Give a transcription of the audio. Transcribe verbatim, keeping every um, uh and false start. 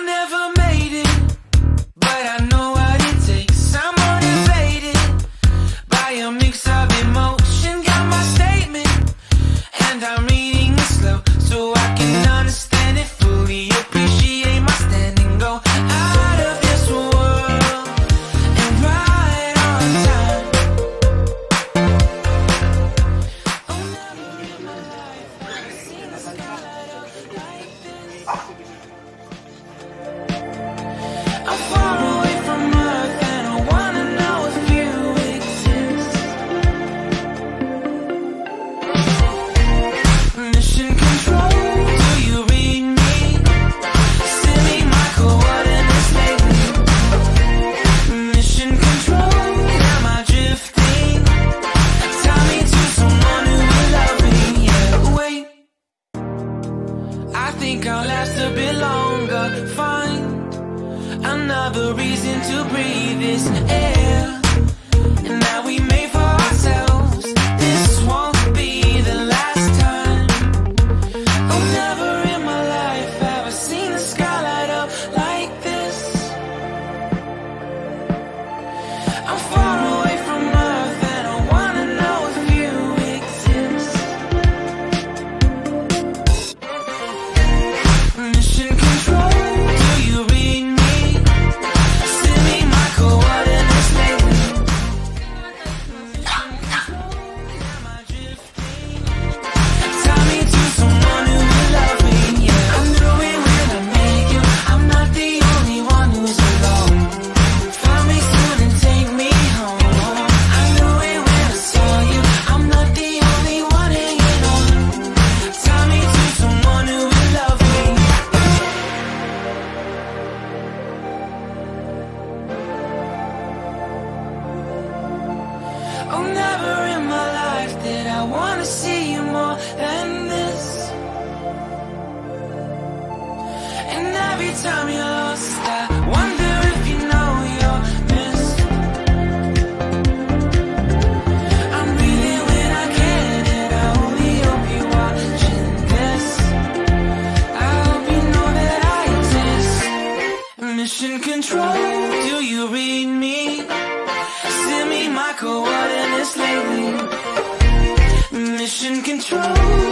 never made it, but I know what it takes. I'm motivated by a mix of emotion. Got my statement, and I'm reading it slow so I can understand it fully. Appreciate my stand and go out of this world and right on time. Oh, never in my life have I seen the sky light up like this. I'm far away from Earth and I wanna know if you exist. Mission control, do you read me? Send me my coordinates lately. Mission control, am I drifting? Tie me to someone who will love me. Yeah, wait, I think I'll last a bit longer. Fine, another reason to breathe this air, and that we made for ourselves. This won't be the last time. Oh, never in my life have I seen the sky light up like this. I'm far away from Earth and I wanna know if you exist. Mission control, do you read me? Send me my coordinates lately. Mission control, am I drifting? Tie me to someone who will love me. Yeah, I knew it when I met you. I'm not the only one who's alone. Find me soon and take me home. I knew it when I saw you. I'm not the only one hanging on. Tie me to someone who will love me. Oh, never in my life did I wanna see you more than this. And every time you're lost, I wonder if you know you're missed. I'm breathing when I can, and I only hope you're watching this. I hope you know that I exist. Mission control, do you read me? Send me my coordinates lately. Mission control.